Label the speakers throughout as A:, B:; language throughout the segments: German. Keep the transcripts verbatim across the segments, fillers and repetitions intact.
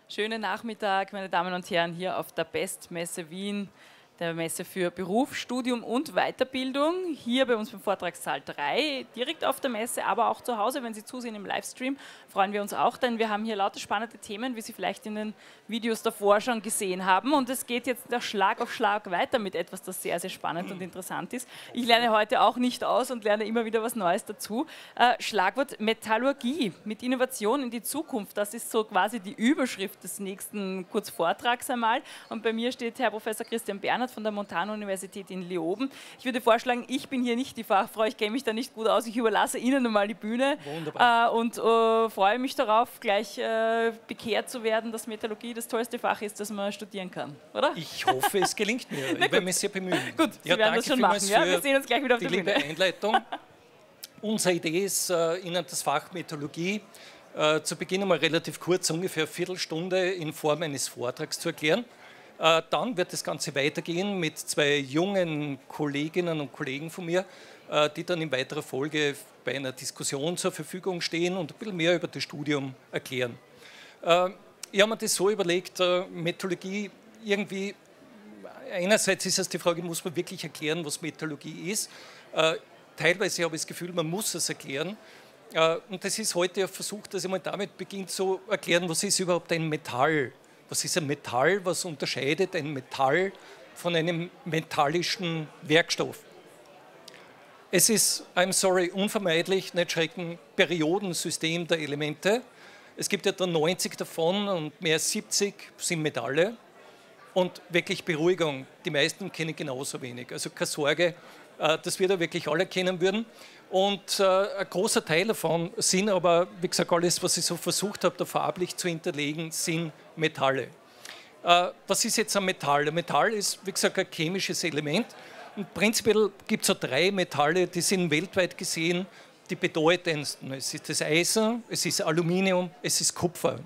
A: Schönen Nachmittag, meine Damen und Herren, hier auf der Best-Messe Wien, der Messe für Beruf, Studium und Weiterbildung. Hier bei uns beim Vortragssaal drei, direkt auf der Messe, aber auch zu Hause, wenn Sie zusehen im Livestream, freuen wir uns auch, denn wir haben hier lauter spannende Themen, wie Sie vielleicht in den Videos davor schon gesehen haben. Und es geht jetzt der Schlag auf Schlag weiter mit etwas, das sehr, sehr spannend und interessant ist. Ich lerne heute auch nicht aus und lerne immer wieder was Neues dazu. Äh, Schlagwort Metallurgie mit Innovation in die Zukunft. Das ist so quasi die Überschrift des nächsten Kurzvortrags einmal. Und bei mir steht Herr Professor Christian Bernhard von der Montana-Universität in Leoben. Ich würde vorschlagen, ich bin hier nicht die Fachfrau, ich kenne mich da nicht gut aus, ich überlasse Ihnen einmal die Bühne. Wunderbar. Äh, und äh, freue mich darauf, gleich äh, bekehrt zu werden, dass Metallurgie das tollste Fach ist, das man studieren kann, oder?
B: Ich hoffe, es gelingt mir. Ich werde mich sehr bemühen.
A: Gut, Sie ja, werden das schon machen. Ja? Wir sehen uns gleich wieder auf der Bühne.
B: Die liebe Einleitung. Unsere Idee ist, Ihnen das Fach Metallurgie äh, zu Beginn einmal relativ kurz, ungefähr eine Viertelstunde in Form eines Vortrags zu erklären. Äh, dann wird das Ganze weitergehen mit zwei jungen Kolleginnen und Kollegen von mir, äh, die dann in weiterer Folge bei einer Diskussion zur Verfügung stehen und ein bisschen mehr über das Studium erklären. Äh, ich habe mir das so überlegt, äh, Metallurgie irgendwie, einerseits ist es die Frage, muss man wirklich erklären, was Metallurgie ist. Äh, teilweise habe ich das Gefühl, man muss es erklären. Äh, und das ist heute ein Versuch, dass ich mal damit beginne zu erklären, was ist überhaupt ein Metall? Was ist ein Metall? Was unterscheidet ein Metall von einem metallischen Werkstoff? Es ist, I'm sorry, unvermeidlich, nicht schrecken, Periodensystem der Elemente. Es gibt etwa neunzig davon und mehr als siebzig sind Metalle. Und wirklich Beruhigung, die meisten kennen genauso wenig. Also keine Sorge, dass wir da wirklich alle kennen würden. Und äh, ein großer Teil davon sind aber, wie gesagt, alles, was ich so versucht habe, da farblich zu hinterlegen, sind Metalle. Äh, was ist jetzt ein Metall? Ein Metall ist, wie gesagt, ein chemisches Element. Und prinzipiell gibt es so drei Metalle, die sind weltweit gesehen die bedeutendsten. Es ist das Eisen, es ist Aluminium, es ist Kupfer.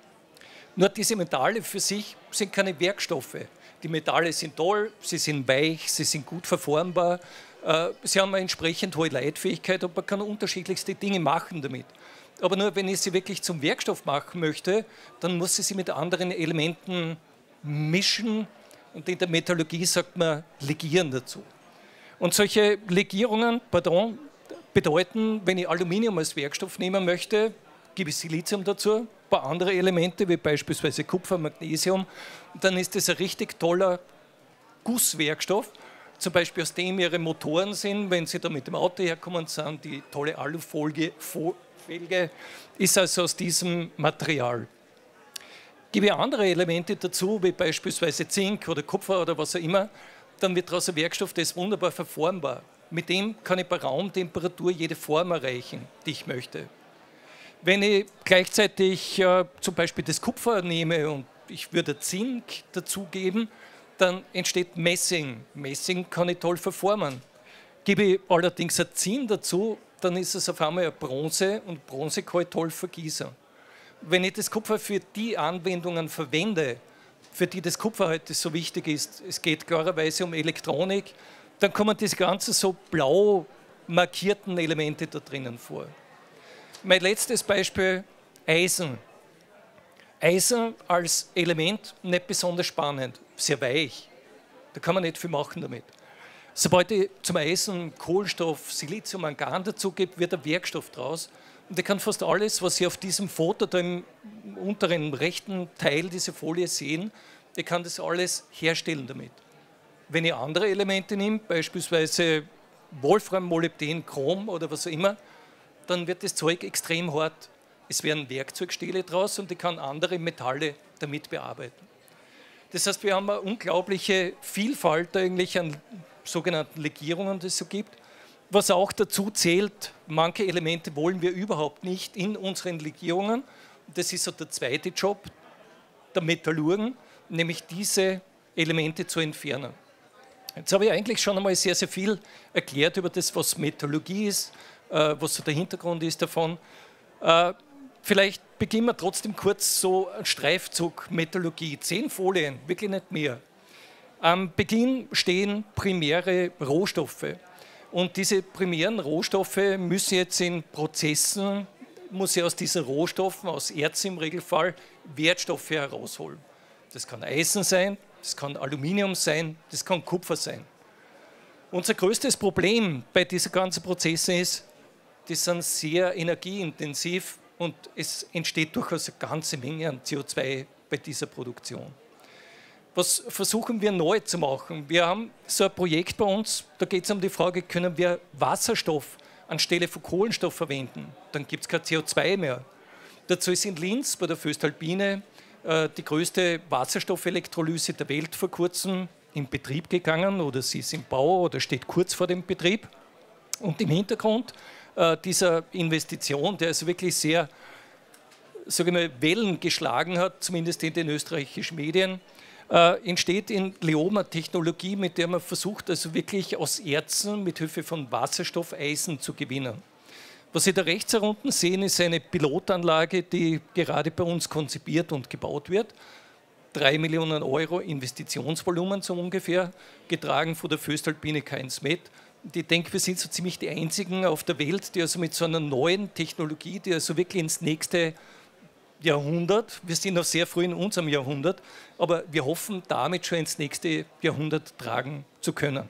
B: Nur diese Metalle für sich sind keine Werkstoffe. Die Metalle sind toll, sie sind weich, sie sind gut verformbar. Sie haben eine entsprechend hohe Leitfähigkeit und man kann unterschiedlichste Dinge machen damit. Aber nur wenn ich sie wirklich zum Werkstoff machen möchte, dann muss ich sie mit anderen Elementen mischen und in der Metallurgie sagt man legieren dazu. Und solche Legierungen, pardon, bedeuten, wenn ich Aluminium als Werkstoff nehmen möchte, gebe ich Silizium dazu, ein paar andere Elemente wie beispielsweise Kupfer, Magnesium, und dann ist das ein richtig toller Gusswerkstoff. Zum Beispiel aus dem ihre Motoren sind, wenn sie da mit dem Auto herkommen sind, die tolle Alufolie, Felge ist also aus diesem Material. Gebe ich andere Elemente dazu, wie beispielsweise Zink oder Kupfer oder was auch immer, dann wird daraus ein Werkstoff, der ist wunderbar verformbar. Mit dem kann ich bei Raumtemperatur jede Form erreichen, die ich möchte. Wenn ich gleichzeitig äh, zum Beispiel das Kupfer nehme und ich würde Zink dazugeben, dann entsteht Messing. Messing kann ich toll verformen. Gebe ich allerdings ein Zinn dazu, dann ist es auf einmal ein Bronze und Bronze kann ich toll vergießen. Wenn ich das Kupfer für die Anwendungen verwende, für die das Kupfer heute so wichtig ist, es geht klarerweise um Elektronik, dann kommen diese ganzen so blau markierten Elemente da drinnen vor. Mein letztes Beispiel, Eisen. Eisen als Element nicht besonders spannend, sehr weich. Da kann man nicht viel machen damit. Sobald ich zum Eisen Kohlenstoff, Silizium, Mangan dazu gebe, wird ein Werkstoff draus. Und ich kann fast alles, was Sie auf diesem Foto da im unteren rechten Teil dieser Folie sehen, ich kann das alles herstellen damit. Wenn ich andere Elemente nehme, beispielsweise Wolfram, Molybden, Chrom oder was auch immer, dann wird das Zeug extrem hart. Es werden Werkzeugstähle draus und ich kann andere Metalle damit bearbeiten. Das heißt, wir haben eine unglaubliche Vielfalt eigentlich an sogenannten Legierungen, die es so gibt. Was auch dazu zählt, manche Elemente wollen wir überhaupt nicht in unseren Legierungen. Das ist so der zweite Job der Metallurgen, nämlich diese Elemente zu entfernen. Jetzt habe ich eigentlich schon einmal sehr, sehr viel erklärt über das, was Metallurgie ist, was so der Hintergrund ist davon. Vielleicht beginnen wir trotzdem kurz so einen Streifzug Metallurgie. Zehn Folien, wirklich nicht mehr. Am Beginn stehen primäre Rohstoffe. Und diese primären Rohstoffe müssen jetzt in Prozessen muss ich aus diesen Rohstoffen, aus Erzen im Regelfall, Wertstoffe herausholen. Das kann Eisen sein, das kann Aluminium sein, das kann Kupfer sein. Unser größtes Problem bei diesen ganzen Prozessen ist, die sind sehr energieintensiv und es entsteht durchaus eine ganze Menge an C O zwei bei dieser Produktion. Was versuchen wir neu zu machen? Wir haben so ein Projekt bei uns, da geht es um die Frage, können wir Wasserstoff anstelle von Kohlenstoff verwenden? Dann gibt es kein C O zwei mehr. Dazu ist in Linz bei der voestalpine äh, die größte Wasserstoffelektrolyse der Welt vor kurzem in Betrieb gegangen oder sie ist im Bau oder steht kurz vor dem Betrieb. Und im Hintergrund äh, dieser Investition, der also wirklich sehr, sage ich mal, Wellen geschlagen hat, zumindest in den österreichischen Medien, Äh, entsteht in Leoma Technologie, mit der man versucht, also wirklich aus Erzen mit Hilfe von Wasserstoff Eisen zu gewinnen. Was Sie da rechts herunten sehen, ist eine Pilotanlage, die gerade bei uns konzipiert und gebaut wird. Drei Millionen Euro Investitionsvolumen so ungefähr, getragen von der voestalpine K eins Med. Ich denke, wir sind so ziemlich die einzigen auf der Welt, die also mit so einer neuen Technologie, die also wirklich ins nächste Jahrhundert, wir sind noch sehr früh in unserem Jahrhundert, aber wir hoffen damit schon ins nächste Jahrhundert tragen zu können.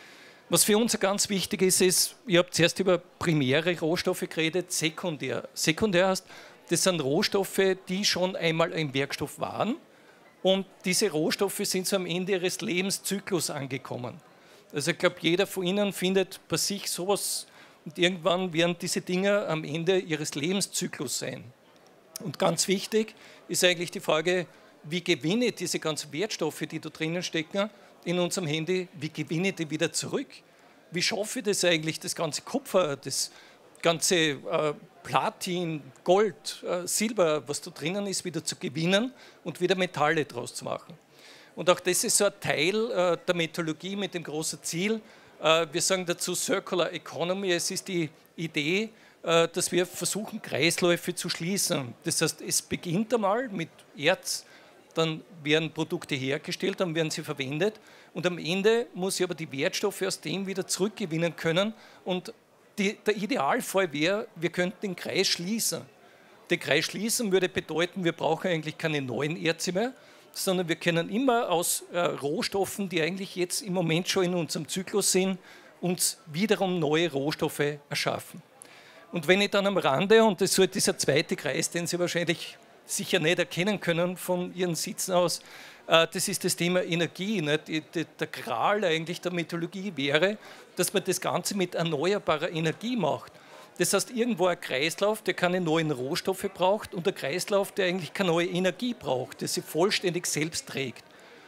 B: Was für uns ganz wichtig ist, ist, ich habe zuerst über primäre Rohstoffe geredet, sekundär. Sekundär heißt, das sind Rohstoffe, die schon einmal ein Werkstoff waren und diese Rohstoffe sind so am Ende ihres Lebenszyklus angekommen. Also ich glaube, jeder von Ihnen findet bei sich sowas und irgendwann werden diese Dinge am Ende ihres Lebenszyklus sein. Und ganz wichtig ist eigentlich die Frage, wie gewinne ich diese ganzen Wertstoffe, die da drinnen stecken, in unserem Handy, wie gewinne ich die wieder zurück? Wie schaffe ich das eigentlich, das ganze Kupfer, das ganze äh, Platin, Gold, äh, Silber, was da drinnen ist, wieder zu gewinnen und wieder Metalle draus zu machen? Und auch das ist so ein Teil äh, der Metallurgie mit dem großen Ziel. Äh, wir sagen dazu Circular Economy, es ist die Idee, dass wir versuchen, Kreisläufe zu schließen. Das heißt, es beginnt einmal mit Erz, dann werden Produkte hergestellt, dann werden sie verwendet und am Ende muss ich aber die Wertstoffe aus dem wieder zurückgewinnen können und die, der Idealfall wäre, wir könnten den Kreis schließen. Den Kreis schließen würde bedeuten, wir brauchen eigentlich keine neuen Erze mehr, sondern wir können immer aus äh, Rohstoffen, die eigentlich jetzt im Moment schon in unserem Zyklus sind, uns wiederum neue Rohstoffe erschaffen. Und wenn ich dann am Rande, und das ist so dieser zweite Kreis, den Sie wahrscheinlich sicher nicht erkennen können von Ihren Sitzen aus, äh, das ist das Thema Energie. Nicht? Die, die, der Gral eigentlich der Metallurgie wäre, dass man das Ganze mit erneuerbarer Energie macht. Das heißt, irgendwo ein Kreislauf, der keine neuen Rohstoffe braucht und ein Kreislauf, der eigentlich keine neue Energie braucht, der sich vollständig selbst trägt.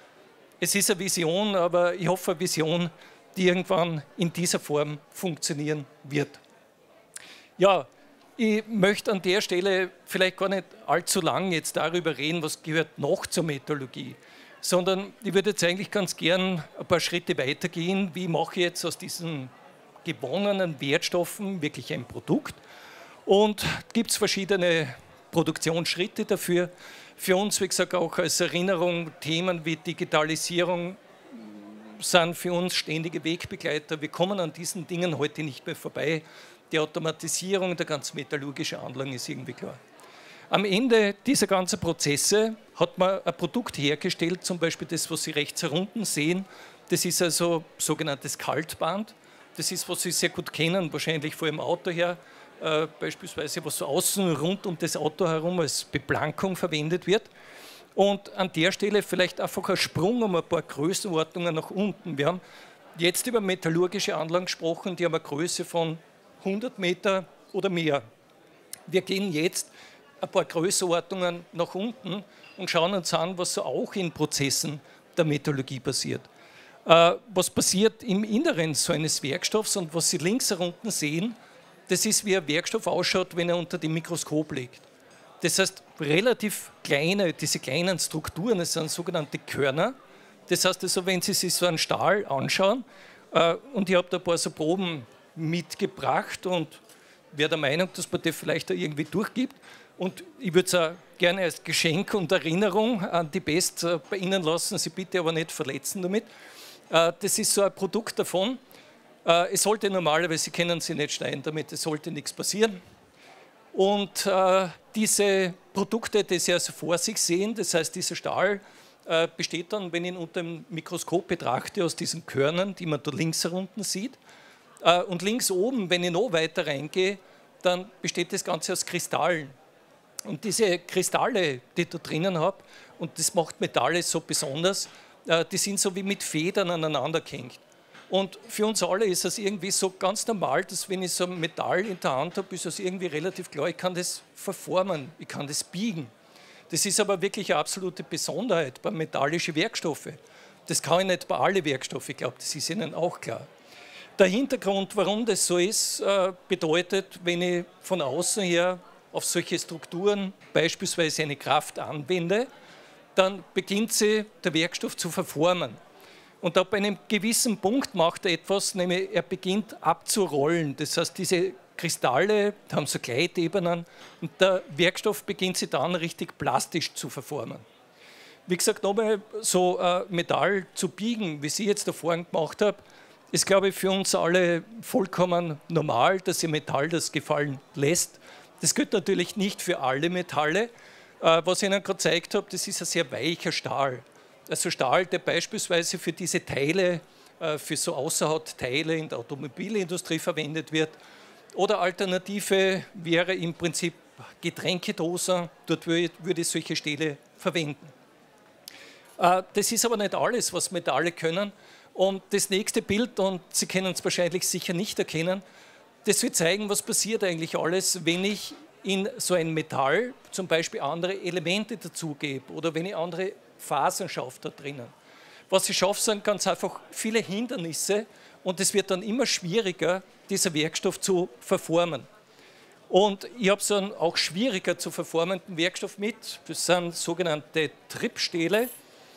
B: Es ist eine Vision, aber ich hoffe eine Vision, die irgendwann in dieser Form funktionieren wird. Ja, ich möchte an der Stelle vielleicht gar nicht allzu lang jetzt darüber reden, was gehört noch zur Metallurgie, sondern ich würde jetzt eigentlich ganz gern ein paar Schritte weitergehen. Wie mache ich jetzt aus diesen gewonnenen Wertstoffen wirklich ein Produkt? Und gibt es verschiedene Produktionsschritte dafür. Für uns, wie gesagt, auch als Erinnerung, Themen wie Digitalisierung sind für uns ständige Wegbegleiter. Wir kommen an diesen Dingen heute nicht mehr vorbei. Die Automatisierung der ganzen metallurgischen Anlagen ist irgendwie klar. Am Ende dieser ganzen Prozesse hat man ein Produkt hergestellt, zum Beispiel das, was Sie rechts herunten sehen. Das ist also sogenanntes Kaltband. Das ist, was Sie sehr gut kennen, wahrscheinlich vor dem Auto her, äh, beispielsweise, was so außen rund um das Auto herum als Beplankung verwendet wird. Und an der Stelle vielleicht einfach ein Sprung um ein paar Größenordnungen nach unten. Wir haben jetzt über metallurgische Anlagen gesprochen, die haben eine Größe von hundert Meter oder mehr. Wir gehen jetzt ein paar Größenordnungen nach unten und schauen uns an, was so auch in Prozessen der Metallurgie passiert. Äh, was passiert im Inneren so eines Werkstoffs und was Sie links herunten sehen, das ist, wie ein Werkstoff ausschaut, wenn er unter dem Mikroskop liegt. Das heißt, relativ kleine, diese kleinen Strukturen, das sind sogenannte Körner. Das heißt also, wenn Sie sich so einen Stahl anschauen, äh, und ich habe da ein paar so Proben mitgebracht und wäre der Meinung, dass man das vielleicht auch irgendwie durchgibt. Und ich würde es auch gerne als Geschenk und Erinnerung an die Best bei Ihnen lassen, Sie bitte aber nicht verletzen damit. Das ist so ein Produkt davon. Es sollte normalerweise, Sie können Sie nicht schneiden damit, es sollte nichts passieren. Und äh, diese Produkte, die Sie also vor sich sehen, das heißt, dieser Stahl äh, besteht dann, wenn ich ihn unter dem Mikroskop betrachte, aus diesen Körnern, die man da links herunten sieht. Äh, und links oben, wenn ich noch weiter reingehe, dann besteht das Ganze aus Kristallen. Und diese Kristalle, die ich da drinnen habe, und das macht Metalle so besonders, äh, die sind so wie mit Federn aneinander gehängt. Und für uns alle ist es irgendwie so ganz normal, dass wenn ich so ein Metall in der Hand habe, ist das irgendwie relativ klar, ich kann das verformen, ich kann das biegen. Das ist aber wirklich eine absolute Besonderheit bei metallischen Werkstoffen. Das kann ich nicht bei allen Werkstoffen, ich glaube, das ist Ihnen auch klar. Der Hintergrund, warum das so ist, bedeutet, wenn ich von außen her auf solche Strukturen beispielsweise eine Kraft anwende, dann beginnt sie, der Werkstoff zu verformen. Und ab einem gewissen Punkt macht er etwas, nämlich er beginnt abzurollen. Das heißt, diese Kristalle haben so Gleitebenen und der Werkstoff beginnt sich dann richtig plastisch zu verformen. Wie gesagt, nochmal so äh, Metall zu biegen, wie Sie jetzt da vorhin gemacht haben, ist, glaube ich, für uns alle vollkommen normal, dass ihr Metall das gefallen lässt. Das gilt natürlich nicht für alle Metalle. Äh, was ich Ihnen gerade gezeigt habe, das ist ein sehr weicher Stahl. Also Stahl, der beispielsweise für diese Teile, für so Außerhautteile in der Automobilindustrie verwendet wird. Oder Alternative wäre im Prinzip Getränkedosen, dort würde ich solche Stähle verwenden. Das ist aber nicht alles, was Metalle können. Und das nächste Bild, und Sie können es wahrscheinlich sicher nicht erkennen, das will zeigen, was passiert eigentlich alles, wenn ich in so ein Metall zum Beispiel andere Elemente dazugebe oder wenn ich andere Fasern schafft da drinnen. Was ich schaffe, sind ganz einfach viele Hindernisse und es wird dann immer schwieriger, dieser Werkstoff zu verformen. Und ich habe so einen auch schwieriger zu verformenden Werkstoff mit, das sind sogenannte Trippstähle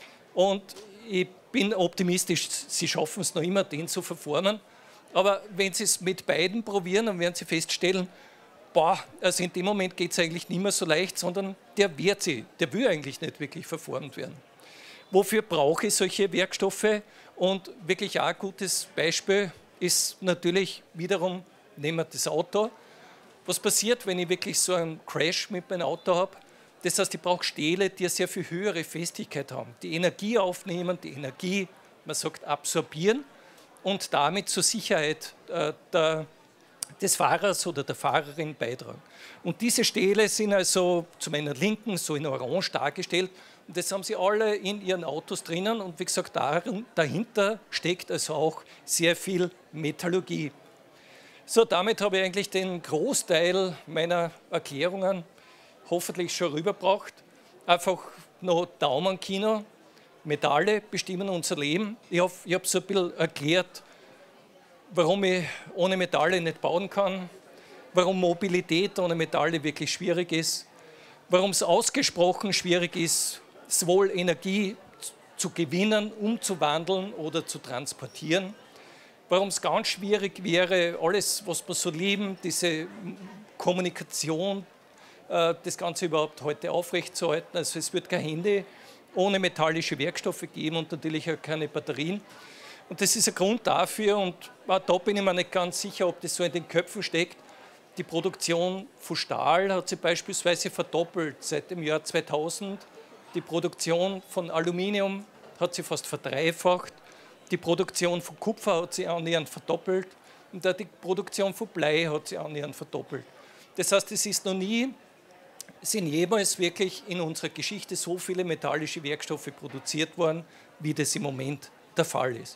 B: und ich bin optimistisch, Sie schaffen es noch immer, den zu verformen, aber wenn Sie es mit beiden probieren, dann werden Sie feststellen, boah, also in dem Moment geht es eigentlich nicht mehr so leicht, sondern der wehrt sich, der will eigentlich nicht wirklich verformt werden. Wofür brauche ich solche Werkstoffe? Und wirklich auch ein gutes Beispiel ist natürlich wiederum, nehmen wir das Auto. Was passiert, wenn ich wirklich so einen Crash mit meinem Auto habe? Das heißt, ich brauche Stähle, die eine sehr viel höhere Festigkeit haben, die Energie aufnehmen, die Energie, man sagt, absorbieren und damit zur Sicherheit äh, der des Fahrers oder der Fahrerin beitragen. Und diese Stähle sind also zu meiner Linken so in Orange dargestellt und das haben sie alle in ihren Autos drinnen und wie gesagt, dahinter steckt also auch sehr viel Metallurgie. So, damit habe ich eigentlich den Großteil meiner Erklärungen hoffentlich schon rübergebracht. Einfach noch Daumenkino, Metalle bestimmen unser Leben. Ich hoffe, ich habe so ein bisschen erklärt, warum ich ohne Metalle nicht bauen kann, warum Mobilität ohne Metalle wirklich schwierig ist, warum es ausgesprochen schwierig ist, sowohl Energie zu gewinnen, umzuwandeln oder zu transportieren, warum es ganz schwierig wäre, alles, was wir so lieben, diese Kommunikation, das Ganze überhaupt heute aufrechtzuerhalten. Also es wird kein Handy ohne metallische Werkstoffe geben und natürlich auch keine Batterien. Und das ist ein Grund dafür, und da bin ich mir nicht ganz sicher, ob das so in den Köpfen steckt. Die Produktion von Stahl hat sich beispielsweise verdoppelt seit dem Jahr zweitausend. Die Produktion von Aluminium hat sich fast verdreifacht. Die Produktion von Kupfer hat sich annähernd verdoppelt. Und auch die Produktion von Blei hat sich annähernd verdoppelt. Das heißt, es ist noch nie, sind jemals wirklich in unserer Geschichte so viele metallische Werkstoffe produziert worden, wie das im Moment der Fall ist.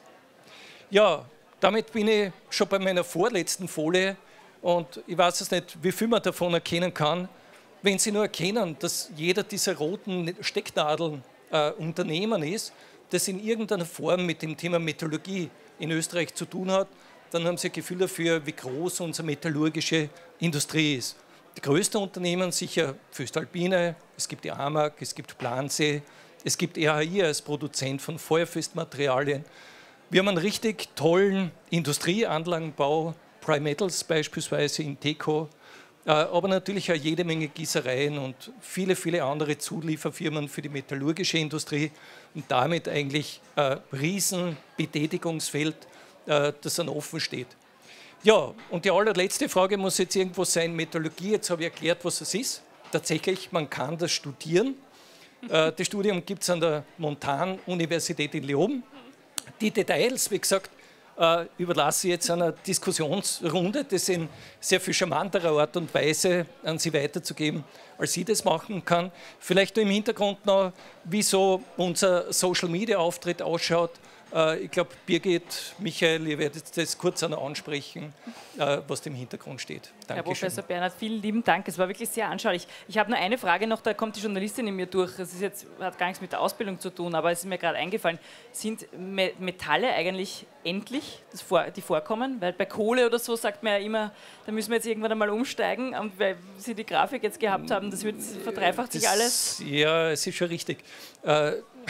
B: Ja, damit bin ich schon bei meiner vorletzten Folie und ich weiß es nicht, wie viel man davon erkennen kann. Wenn Sie nur erkennen, dass jeder dieser roten Stecknadeln äh, Unternehmen ist, das in irgendeiner Form mit dem Thema Metallurgie in Österreich zu tun hat, dann haben Sie ein Gefühl dafür, wie groß unsere metallurgische Industrie ist. Die größten Unternehmen sicher Voestalpine, es gibt die AMAG, es gibt Plansee, es gibt R H I als Produzent von Feuerfestmaterialien. Wir haben einen richtig tollen Industrieanlagenbau, Primetals beispielsweise in Teco, aber natürlich auch jede Menge Gießereien und viele, viele andere Zulieferfirmen für die metallurgische Industrie und damit eigentlich ein Riesenbetätigungsfeld, das dann offen steht. Ja, und die allerletzte Frage muss jetzt irgendwo sein, Metallurgie, jetzt habe ich erklärt, was es ist. Tatsächlich, man kann das studieren. Äh, das Studium gibt es an der Montan-Universität in Leoben. Die Details, wie gesagt, äh, überlasse ich jetzt einer Diskussionsrunde, das in sehr viel charmanterer Art und Weise an Sie weiterzugeben, als ich das machen kann. Vielleicht nur im Hintergrund noch, wie so unser Social-Media-Auftritt ausschaut. Äh, ich glaube, Birgit, Michael, ihr werdet das kurz ansprechen, äh, was da im Hintergrund steht. Dankeschön.
A: Herr Professor Bernhard, vielen lieben Dank. Es war wirklich sehr anschaulich. Ich habe nur eine Frage noch, da kommt die Journalistin in mir durch. Das ist jetzt, hat gar nichts mit der Ausbildung zu tun, aber es ist mir gerade eingefallen. Sind Me Metalle eigentlich endlich, das vor, die vorkommen? Weil bei Kohle oder so sagt man ja immer, da müssen wir jetzt irgendwann einmal umsteigen. Und weil Sie die Grafik jetzt gehabt haben, das wird verdreifacht sich
B: das,
A: alles.
B: Ja, es ist schon richtig. Äh,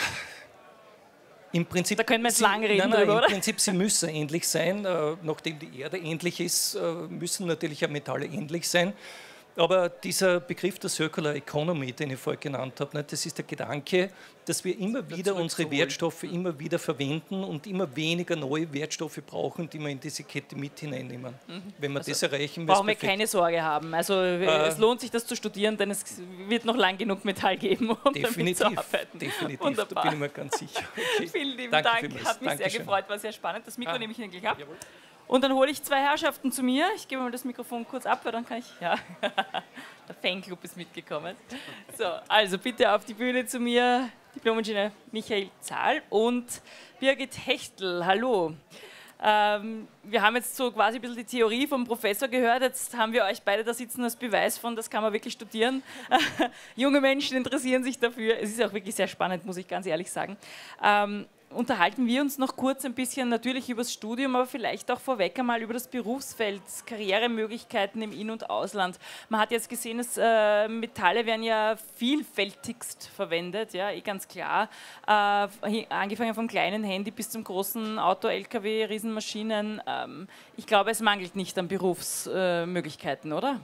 B: Im Prinzip,
A: da können wir jetzt
B: sie,
A: lange reden
B: nein, nein,
A: drüber,
B: im
A: oder?
B: Prinzip, sie müssen ähnlich sein. Äh, nachdem die Erde ähnlich ist, äh, müssen natürlich auch Metalle ähnlich sein. Aber dieser Begriff der Circular Economy, den ich vorher genannt habe, ne, das ist der Gedanke, dass wir immer wieder unsere Wertstoffe immer wieder verwenden und immer weniger neue Wertstoffe brauchen, die wir in diese Kette mit hineinnehmen. Mhm. Wenn wir also das erreichen,
A: brauchen wir keine Sorge haben. Also äh, es lohnt sich, das zu studieren, denn es wird noch lang genug Metall geben, um damit zu arbeiten.
B: Definitiv,
A: wunderbar.
B: da bin ich mir ganz sicher. Okay.
A: Vielen lieben
B: Danke
A: Dank,
B: vielmals.
A: hat mich
B: Dankeschön.
A: sehr gefreut, war sehr spannend. Das Mikro
B: ah.
A: nehme ich Ihnen gleich ab.
B: Jawohl.
A: Und dann hole ich zwei Herrschaften zu mir. Ich gebe mal das Mikrofon kurz ab, weil dann kann ich... Ja, der Fanclub ist mitgekommen. So, also bitte auf die Bühne zu mir, Diplom-Ingenieur Michael Zahl und Birgit Hechtl. Hallo. Ähm, wir haben jetzt so quasi ein bisschen die Theorie vom Professor gehört. Jetzt haben wir euch beide da sitzen als Beweis von, das kann man wirklich studieren. Junge Menschen interessieren sich dafür. Es ist auch wirklich sehr spannend, muss ich ganz ehrlich sagen. Ähm, Unterhalten wir uns noch kurz ein bisschen natürlich über das Studium, aber vielleicht auch vorweg einmal über das Berufsfeld, Karrieremöglichkeiten im In- und Ausland. Man hat jetzt gesehen, dass äh, Metalle werden ja vielfältigst verwendet, ja, eh ganz klar. Äh, angefangen vom kleinen Handy bis zum großen Auto, L K W, Riesenmaschinen. Ähm, ich glaube, es mangelt nicht an Berufsmöglichkeiten, äh, oder?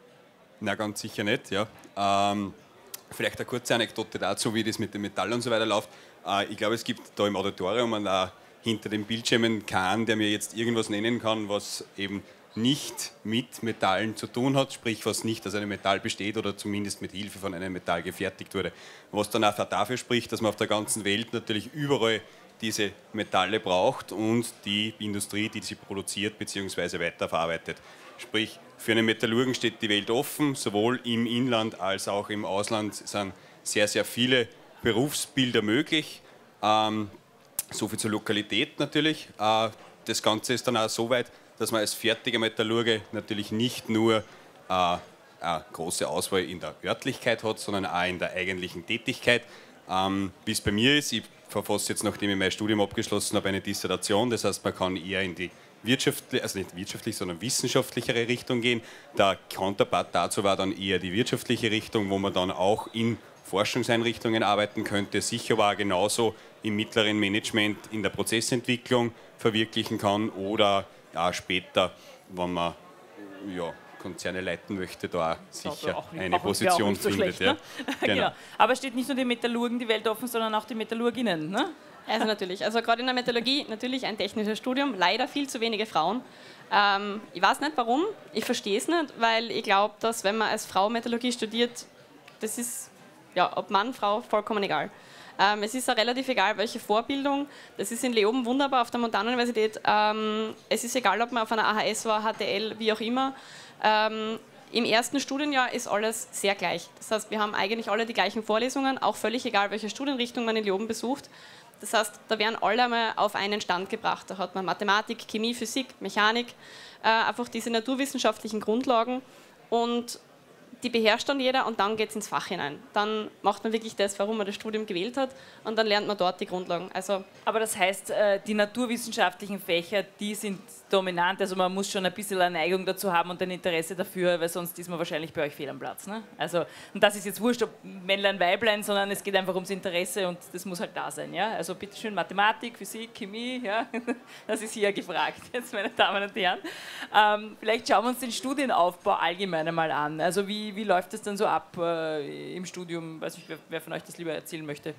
C: Na, ganz sicher nicht, ja. Ähm, vielleicht eine kurze Anekdote dazu, wie das mit dem Metall und so weiter läuft. Ich glaube, es gibt da im Auditorium und auch hinter den Bildschirmen keinen, der mir jetzt irgendwas nennen kann, was eben nicht mit Metallen zu tun hat, sprich was nicht aus einem Metall besteht oder zumindest mit Hilfe von einem Metall gefertigt wurde. Was dann auch dafür spricht, dass man auf der ganzen Welt natürlich überall diese Metalle braucht und die Industrie, die sie produziert bzw. weiterverarbeitet. Sprich, für einen Metallurgen steht die Welt offen, sowohl im Inland als auch im Ausland sind sehr, sehr viele Berufsbilder möglich. Ähm, so viel zur Lokalität natürlich. Äh, das Ganze ist dann auch so weit, dass man als fertiger Metallurge natürlich nicht nur äh, eine große Auswahl in der Örtlichkeit hat, sondern auch in der eigentlichen Tätigkeit. Ähm, wie es bei mir ist, ich verfasse jetzt, nachdem ich mein Studium abgeschlossen habe, eine Dissertation. Das heißt, man kann eher in die wirtschaftliche, also nicht wirtschaftlich, sondern wissenschaftlichere Richtung gehen. Der Counterpart dazu war dann eher die wirtschaftliche Richtung, wo man dann auch in Forschungseinrichtungen arbeiten könnte, sicher aber auch genauso im mittleren Management in der Prozessentwicklung verwirklichen kann oder ja, später, wenn man ja, Konzerne leiten möchte, da auch sicher auch nicht, eine auch Position so findet. Schlecht,
A: ne? Genau. Genau. Aber steht nicht nur den Metallurgen die Welt offen, sondern auch die Metallurginnen, ne?
D: Also natürlich, also gerade in der Metallurgie natürlich ein technisches Studium, leider viel zu wenige Frauen. Ähm, ich weiß nicht warum, ich verstehe es nicht, weil ich glaube, dass wenn man als Frau Metallurgie studiert, das ist ja, ob Mann, Frau, vollkommen egal. Ähm, es ist auch relativ egal, welche Vorbildung. Das ist in Leoben wunderbar auf der Montanuniversität. Ähm, es ist egal, ob man auf einer A H S war, H T L, wie auch immer. Ähm, Im ersten Studienjahr ist alles sehr gleich. Das heißt, wir haben eigentlich alle die gleichen Vorlesungen, auch völlig egal, welche Studienrichtung man in Leoben besucht. Das heißt, da werden alle einmal auf einen Stand gebracht. Da hat man Mathematik, Chemie, Physik, Mechanik, äh, einfach diese naturwissenschaftlichen Grundlagen. Und die beherrscht dann jeder und dann geht es ins Fach hinein. Dann macht man wirklich das, warum man das Studium gewählt hat und dann lernt man dort die Grundlagen. Also
A: aber das heißt, die naturwissenschaftlichen Fächer, die sind dominant, also man muss schon ein bisschen eine Neigung dazu haben und ein Interesse dafür, weil sonst ist man wahrscheinlich bei euch fehl am Platz. Ne? Also, und das ist jetzt wurscht, ob Männlein, Weiblein, sondern es geht einfach ums Interesse und das muss halt da sein. Ja? Also bitteschön Mathematik, Physik, Chemie, ja? Das ist hier gefragt, jetzt meine Damen und Herren. Ähm, vielleicht schauen wir uns den Studienaufbau allgemein einmal an. Also wie, wie läuft das dann so ab äh, im Studium? Weiß nicht, wer, wer von euch das lieber erzählen möchte.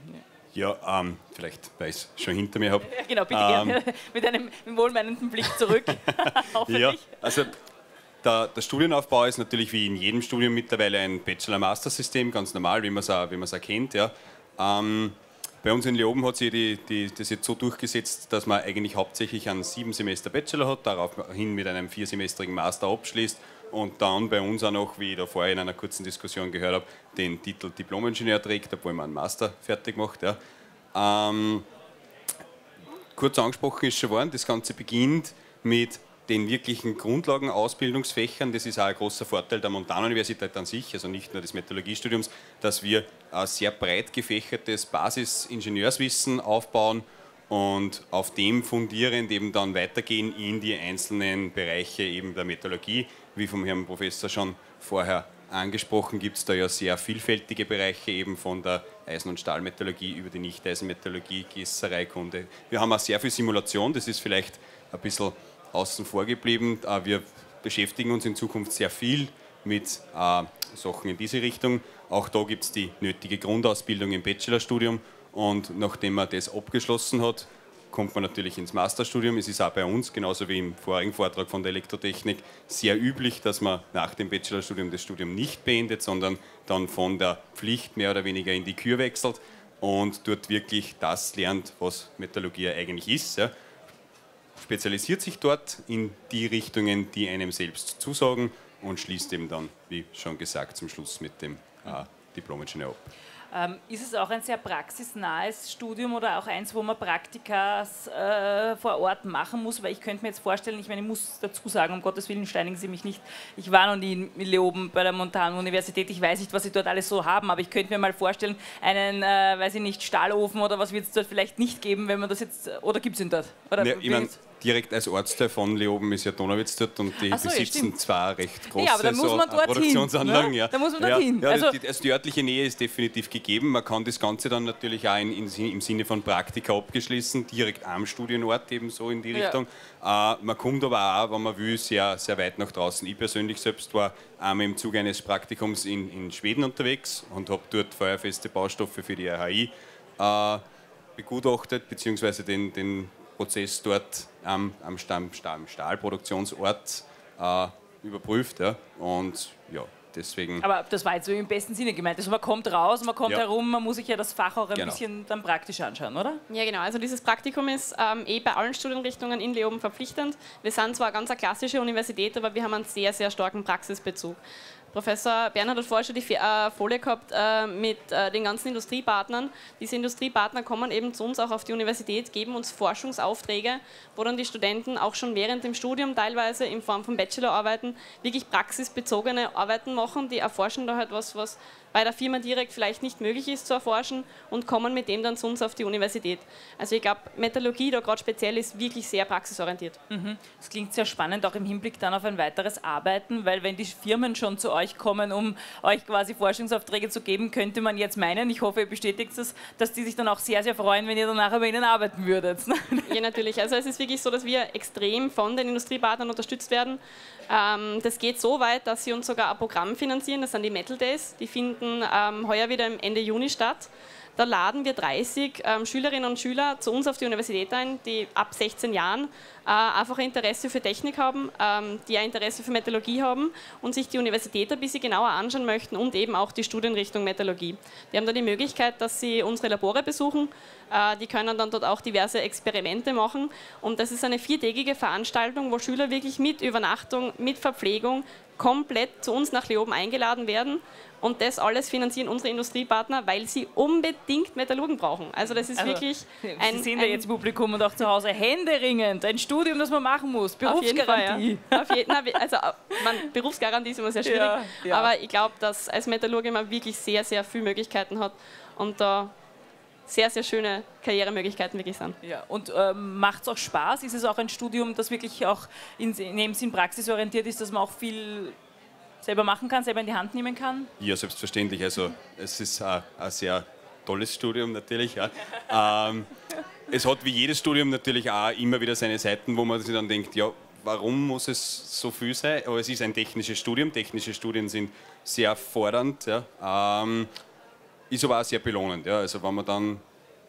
C: Ja, ähm, vielleicht, weil ich es schon hinter mir habe.
A: Ja, genau, bitte
C: ähm,
A: gerne mit einem wohlmeinenden Blick zurück.
C: Ja, also der, der Studienaufbau ist natürlich wie in jedem Studium mittlerweile ein Bachelor-Master-System, ganz normal, wie man es auch, wie man es auch kennt. Ja. Ähm, bei uns in Leoben hat sich die, die, das jetzt so durchgesetzt, dass man eigentlich hauptsächlich einen sieben Semester Bachelor hat, daraufhin mit einem viersemestrigen Master abschließt und dann bei uns auch noch, wie ich da vorher in einer kurzen Diskussion gehört habe, den Titel Diplom-Ingenieur trägt, obwohl man einen Master fertig macht. Ja. Ähm, kurz angesprochen ist schon worden, das Ganze beginnt mit den wirklichen Grundlagenausbildungsfächern. Das ist auch ein großer Vorteil der Montanuniversität an sich, also nicht nur des Metallurgiestudiums, dass wir ein sehr breit gefächertes Basisingenieurswissen aufbauen und auf dem fundierend eben dann weitergehen in die einzelnen Bereiche eben der Metallurgie. Wie vom Herrn Professor schon vorher angesprochen, gibt es da ja sehr vielfältige Bereiche, eben von der Eisen- und Stahlmetallurgie über die Nicht-Eisenmetallurgie, Gießereikunde. Wir haben auch sehr viel Simulation, das ist vielleicht ein bisschen außen vor geblieben. Wir beschäftigen uns in Zukunft sehr viel mit äh, Sachen in diese Richtung. Auch da gibt es die nötige Grundausbildung im Bachelorstudium und nachdem man das abgeschlossen hat, kommt man natürlich ins Masterstudium. Es ist auch bei uns, genauso wie im vorigen Vortrag von der Elektrotechnik, sehr üblich, dass man nach dem Bachelorstudium das Studium nicht beendet, sondern dann von der Pflicht mehr oder weniger in die Kür wechselt und dort wirklich das lernt, was Metallurgie eigentlich ist. Ja. Spezialisiert sich dort in die Richtungen, die einem selbst zusagen und schließt eben dann, wie schon gesagt, zum Schluss mit dem äh, Diplom-Ingenieur ab.
A: Ähm, ist es auch ein sehr praxisnahes Studium oder auch eins, wo man Praktika äh, vor Ort machen muss? Weil ich könnte mir jetzt vorstellen, ich meine, ich muss dazu sagen, um Gottes Willen steinigen Sie mich nicht, ich war noch nie in Leoben bei der Montanuniversität, ich weiß nicht, was Sie dort alles so haben, aber ich könnte mir mal vorstellen, einen, äh, weiß ich nicht, Stahlofen oder was wird es dort vielleicht nicht geben, wenn man das jetzt, oder gibt es ihn dort? Oder
C: ja, ich mein, direkt als Ortsteil von Leoben ist ja Donauwitz dort und die
A: so,
C: besitzen
A: ja,
C: zwei recht große
A: ja, aber da muss man
C: so,
A: dorthin,
C: Produktionsanlagen.
A: Ne?
C: Ja.
A: Da muss man dorthin.
C: Ja, ja,
A: also,
C: die, also die örtliche Nähe ist definitiv gegeben. Man kann das Ganze dann natürlich auch in, in, im Sinne von Praktika abgeschließen, direkt am Studienort ebenso in die Richtung. Ja. Äh, man kommt aber auch, wenn man will, sehr, sehr weit nach draußen. Ich persönlich selbst war einmal im Zuge eines Praktikums in, in Schweden unterwegs und habe dort feuerfeste Baustoffe für die R H I äh, begutachtet, beziehungsweise den, den Prozess dort am, am Stahl, Stahlproduktionsort äh, überprüft. Ja. Und ja, deswegen.
A: Aber das war jetzt so im besten Sinne gemeint. Also man kommt raus, man kommt
C: ja.
A: herum, man muss sich ja das Fach auch ein
C: genau.
A: bisschen dann praktisch anschauen, oder?
D: Ja, genau. Also dieses Praktikum ist ähm, eh bei allen Studienrichtungen in Leoben verpflichtend. Wir sind zwar eine ganz eine klassische Universität, aber wir haben einen sehr, sehr starken Praxisbezug. Professor Bernhard hat vorher schon die äh, Folie gehabt äh, mit äh, den ganzen Industriepartnern. Diese Industriepartner kommen eben zu uns auch auf die Universität, geben uns Forschungsaufträge, wo dann die Studenten auch schon während dem Studium teilweise in Form von Bachelorarbeiten wirklich praxisbezogene Arbeiten machen. Die erforschen da halt was, was bei der Firma direkt vielleicht nicht möglich ist zu erforschen und kommen mit dem dann zu uns auf die Universität. Also ich glaube, Metallurgie da gerade speziell ist wirklich sehr praxisorientiert.
A: Mhm. Das klingt sehr spannend, auch im Hinblick dann auf ein weiteres Arbeiten, weil wenn die Firmen schon zu euch kommen, um euch quasi Forschungsaufträge zu geben, könnte man jetzt meinen, ich hoffe, ihr bestätigt es, dass die sich dann auch sehr, sehr freuen, wenn ihr dann nachher bei ihnen arbeiten würdet.
D: Ja, natürlich. Also es ist wirklich so, dass wir extrem von den Industriepartnern unterstützt werden. Ähm, das geht so weit, dass sie uns sogar ein Programm finanzieren, das sind die Metal Days, die finden ähm, heuer wieder im Ende Juni statt. Da laden wir dreißig ähm, Schülerinnen und Schüler zu uns auf die Universität ein, die ab sechzehn Jahren äh, einfach Interesse für Technik haben, ähm, die ein Interesse für Metallurgie haben und sich die Universität ein bisschen genauer anschauen möchten und eben auch die Studienrichtung Metallurgie. Die haben da die Möglichkeit, dass sie unsere Labore besuchen, äh, die können dann dort auch diverse Experimente machen und das ist eine viertägige Veranstaltung, wo Schüler wirklich mit Übernachtung, mit Verpflegung komplett zu uns nach Leoben eingeladen werden. Und das alles finanzieren unsere Industriepartner, weil sie unbedingt Metallurgen brauchen. Also das ist also wirklich ein...
A: Sie sind ja jetzt Publikum und auch zu Hause händeringend. Ein Studium, das man machen muss. Berufsgarantie.
D: Auf jeden Fall, ja. Auf jeden, also man, Berufsgarantie ist immer sehr schwierig. Ja, ja. Aber ich glaube, dass als Metallurge man wirklich sehr, sehr viele Möglichkeiten hat und da sehr, sehr schöne Karrieremöglichkeiten wirklich sind.
A: Ja. Und ähm, macht es auch Spaß? Ist es auch ein Studium, das wirklich auch in, in dem Sinn praxisorientiert ist, dass man auch viel selber machen kann, selber in die Hand nehmen kann?
C: Ja, selbstverständlich. Also es ist ein, ein sehr tolles Studium natürlich. Ja. ähm, es hat wie jedes Studium natürlich auch immer wieder seine Seiten, wo man sich dann denkt, ja, warum muss es so viel sein? Aber es ist ein technisches Studium. Technische Studien sind sehr fordernd. Ja. Ähm, ist aber auch sehr belohnend. Ja. Also wenn man dann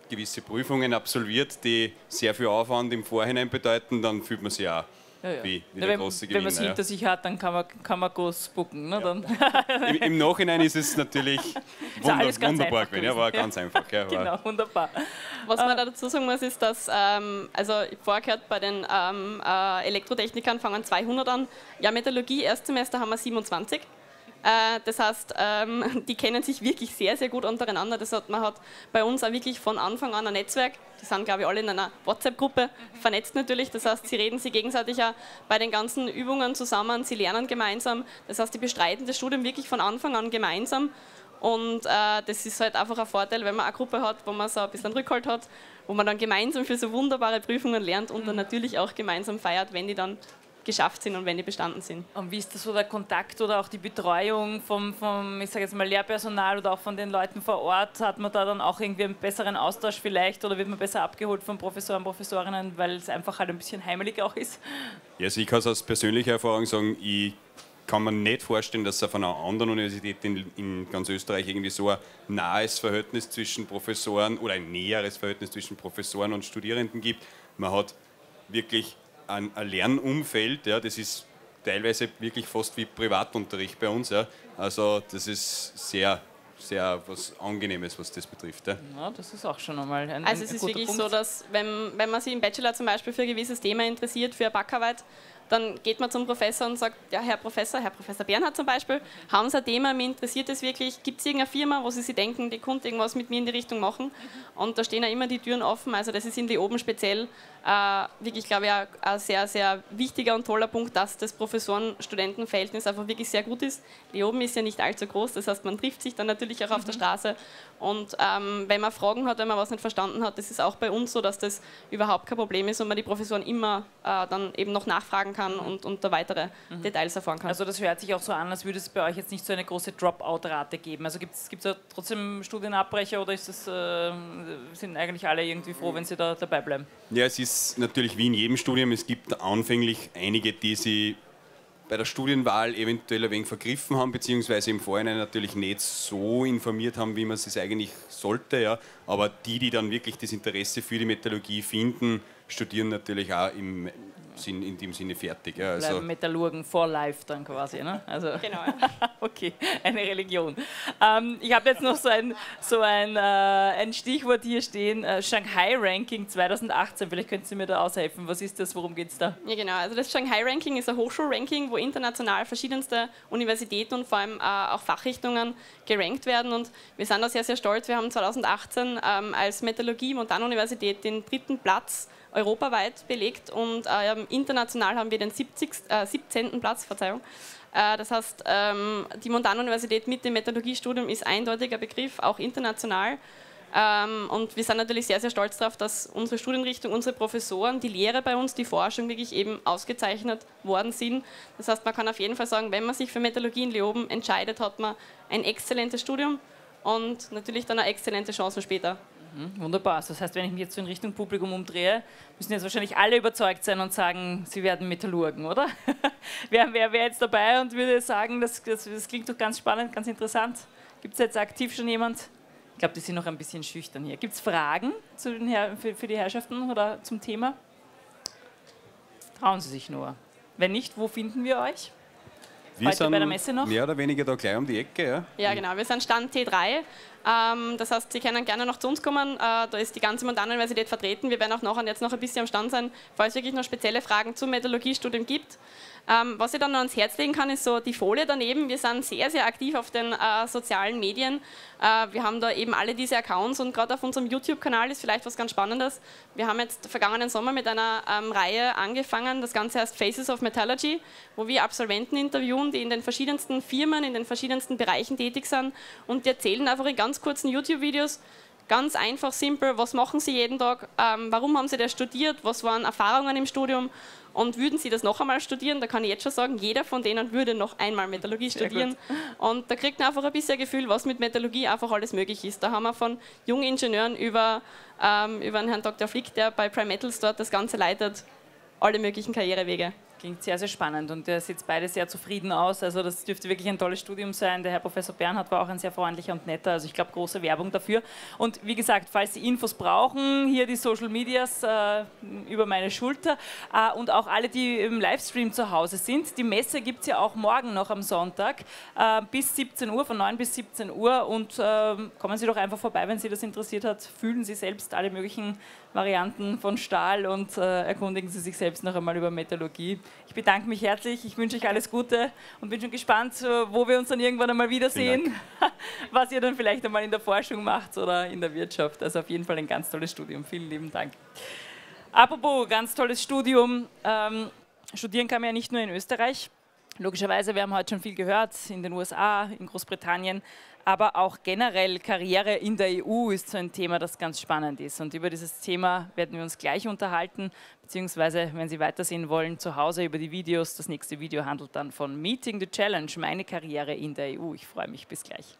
C: gewisse Prüfungen absolviert, die sehr viel Aufwand im Vorhinein bedeuten, dann fühlt man sich auch
A: Ja, ja.
C: wie, wie
A: Ja,
C: der
A: wenn
C: große
A: wenn man es
C: Gewinner.
A: hinter sich hat, dann kann man, kann man groß spucken. Ne? Dann
C: Im, Im Nachhinein ist es natürlich wunder,
A: alles ganz
C: wunderbar
A: einfach
C: gewesen. Ja, war
A: gewesen.
C: ganz einfach. Ja, war,
A: Genau, wunderbar.
D: Was man da dazu sagen muss, ist, dass, ähm, also ich vorher gehört, bei den ähm, äh, Elektrotechnikern fangen zweihundert an. Ja, Metallurgie, Erstsemester haben wir siebenundzwanzig. Äh, das heißt, ähm, die kennen sich wirklich sehr, sehr gut untereinander. Das hat, man hat bei uns auch wirklich von Anfang an ein Netzwerk. Die sind, glaube ich, alle in einer WhatsApp-Gruppe vernetzt natürlich. Das heißt, sie reden sich gegenseitig auch bei den ganzen Übungen zusammen, sie lernen gemeinsam. Das heißt, die bestreiten das Studium wirklich von Anfang an gemeinsam. Und äh, das ist halt einfach ein Vorteil, wenn man eine Gruppe hat, wo man so ein bisschen Rückhalt hat, wo man dann gemeinsam für so wunderbare Prüfungen lernt und dann natürlich auch gemeinsam feiert, wenn die dann geschafft sind und wenn die bestanden sind.
A: Und wie ist das so der Kontakt oder auch die Betreuung vom, vom ich sage jetzt mal, Lehrpersonal oder auch von den Leuten vor Ort? Hat man da dann auch irgendwie einen besseren Austausch vielleicht oder wird man besser abgeholt von Professoren, Professorinnen, weil es einfach halt ein bisschen heimelig auch ist?
C: ja, also ich kann es aus persönlicher Erfahrung sagen, ich kann mir nicht vorstellen, dass es auf einer anderen Universität in, in ganz Österreich irgendwie so ein nahes Verhältnis zwischen Professoren oder ein näheres Verhältnis zwischen Professoren und Studierenden gibt. Man hat wirklich ein, ein Lernumfeld, ja, das ist teilweise wirklich fast wie Privatunterricht bei uns. Ja. Also das ist sehr, sehr was Angenehmes, was das betrifft. Ja,
A: ja das ist auch schon einmal ein,
D: Also
A: ein
D: es ist
A: guter
D: wirklich
A: Punkt.
D: so, dass wenn, wenn man sich im Bachelor zum Beispiel für ein gewisses Thema interessiert, für eine Backarbeit, dann geht man zum Professor und sagt, ja, Herr Professor, Herr Professor Bernhard zum Beispiel, haben Sie ein Thema, mich interessiert es wirklich, gibt es irgendeine Firma, wo Sie sich denken, die könnte irgendwas mit mir in die Richtung machen? Und da stehen ja immer die Türen offen, also das ist in Leoben speziell äh, wirklich, glaube ich, ein, ein sehr, sehr wichtiger und toller Punkt, dass das Professoren-Studenten-Verhältnis einfach wirklich sehr gut ist. Leoben ist ja nicht allzu groß, das heißt, man trifft sich dann natürlich auch auf der Straße und ähm, wenn man Fragen hat, wenn man was nicht verstanden hat, das ist auch bei uns so, dass das überhaupt kein Problem ist und man die Professoren immer äh, dann eben noch nachfragen kann und, und da weitere mhm. Details erfahren kann.
A: Also das hört sich auch so an, als würde es bei euch jetzt nicht so eine große Dropout-Rate geben. Also gibt es da trotzdem Studienabbrecher oder ist das, äh, sind eigentlich alle irgendwie froh, wenn sie da dabei bleiben?
C: ja, es ist natürlich wie in jedem Studium, es gibt anfänglich einige, die sie bei der Studienwahl eventuell ein wenig vergriffen haben, beziehungsweise im Vorhinein natürlich nicht so informiert haben, wie man es eigentlich sollte. Ja. Aber die, die dann wirklich das Interesse für die Metallurgie finden, studieren natürlich auch im Sinn, in dem Sinne fertig. Ja. Also
A: Bleiben Metallurgen for life dann quasi. Ne? Also,
D: Genau.
A: okay, eine Religion. Ähm, ich habe jetzt noch so ein, so ein, äh, ein Stichwort hier stehen, äh, Shanghai-Ranking zweitausendachtzehn. Vielleicht können Sie mir da aushelfen. Was ist das, worum geht es da?
D: Ja, genau. Also das Shanghai-Ranking ist ein Hochschulranking, wo international verschiedenste Universitäten und vor allem äh, auch Fachrichtungen gerankt werden. Und wir sind da sehr, sehr stolz. Wir haben zweitausendachtzehn ähm, als Metallurgie-Montanuniversität den dritten Platz europaweit belegt und äh, international haben wir den siebzigsten, äh, siebzehnten Platz. Verzeihung. Äh, das heißt, ähm, die Montanuniversität mit dem Metallurgiestudium ist eindeutig ein Begriff, auch international. Ähm, und wir sind natürlich sehr, sehr stolz darauf, dass unsere Studienrichtung, unsere Professoren, die Lehre bei uns, die Forschung wirklich eben ausgezeichnet worden sind. Das heißt, man kann auf jeden Fall sagen, wenn man sich für Metallurgie in Leoben entscheidet, hat man ein exzellentes Studium und natürlich dann eine exzellente Chance später.
A: Mhm, wunderbar. Also das heißt, wenn ich mich jetzt so in Richtung Publikum umdrehe, müssen jetzt wahrscheinlich alle überzeugt sein und sagen, sie werden Metallurgen, oder? wer wäre wär jetzt dabei und würde sagen, das, das, das klingt doch ganz spannend, ganz interessant. Gibt es jetzt aktiv schon jemand? Ich glaube, die sind noch ein bisschen schüchtern hier. Gibt es Fragen zu den Her für, für die Herrschaften oder zum Thema? Trauen Sie sich nur. Wenn nicht, wo finden wir euch?
C: wir
A: Heute
C: sind
A: bei der Messe noch?
C: mehr oder weniger da gleich um die Ecke. Ja,
D: Ja, genau. Wir sind Stand T drei. Ähm, das heißt, Sie können gerne noch zu uns kommen. Äh, da ist die ganze Montanuniversität vertreten. Wir werden auch nachher jetzt noch ein bisschen am Stand sein, falls es wirklich noch spezielle Fragen zum Metallurgiestudium gibt. Ähm, was ich dann noch ans Herz legen kann, ist so die Folie daneben. Wir sind sehr, sehr aktiv auf den äh, sozialen Medien. Äh, wir haben da eben alle diese Accounts und gerade auf unserem YouTube-Kanal ist vielleicht was ganz Spannendes. Wir haben jetzt vergangenen Sommer mit einer ähm, Reihe angefangen, das Ganze heißt Faces of Metallurgy, wo wir Absolventen interviewen, die in den verschiedensten Firmen, in den verschiedensten Bereichen tätig sind und die erzählen einfach in ganz kurzen YouTube-Videos, ganz einfach, simpel, was machen Sie jeden Tag, ähm, warum haben Sie das studiert, was waren Erfahrungen im Studium und würden Sie das noch einmal studieren, da kann ich jetzt schon sagen, jeder von denen würde noch einmal Metallurgie studieren und da kriegt man einfach ein bisschen Gefühl, was mit Metallurgie einfach alles möglich ist. Da haben wir von jungen Ingenieuren über, ähm, über den Herrn Doktor Flick, der bei Prime Metals dort das Ganze leitet, alle möglichen Karrierewege.
A: Klingt sehr, sehr spannend und ihr seht beide sehr zufrieden aus. Also das dürfte wirklich ein tolles Studium sein. Der Herr Professor Bernhard war auch ein sehr freundlicher und netter. Also ich glaube, große Werbung dafür. Und wie gesagt, falls Sie Infos brauchen, hier die Social Medias äh, über meine Schulter äh, und auch alle, die im Livestream zu Hause sind. Die Messe gibt es ja auch morgen noch am Sonntag äh, bis siebzehn Uhr, von neun bis siebzehn Uhr. Und äh, kommen Sie doch einfach vorbei, wenn Sie das interessiert hat. Fühlen Sie selbst alle möglichen Varianten von Stahl und äh, erkundigen Sie sich selbst noch einmal über Metallurgie. Ich bedanke mich herzlich, ich wünsche euch alles Gute und bin schon gespannt, wo wir uns dann irgendwann einmal wiedersehen, was ihr dann vielleicht einmal in der Forschung macht oder in der Wirtschaft. Also auf jeden Fall ein ganz tolles Studium. Vielen lieben Dank. Apropos ganz tolles Studium, ähm, studieren kann man ja nicht nur in Österreich. Logischerweise, wir haben heute schon viel gehört, in den U S A, in Großbritannien, aber auch generell Karriere in der E U ist so ein Thema, das ganz spannend ist. Und über dieses Thema werden wir uns gleich unterhalten, beziehungsweise, wenn Sie weitersehen wollen, zu Hause über die Videos. Das nächste Video handelt dann von Meeting the Challenge, meine Karriere in der E U. Ich freue mich, bis gleich.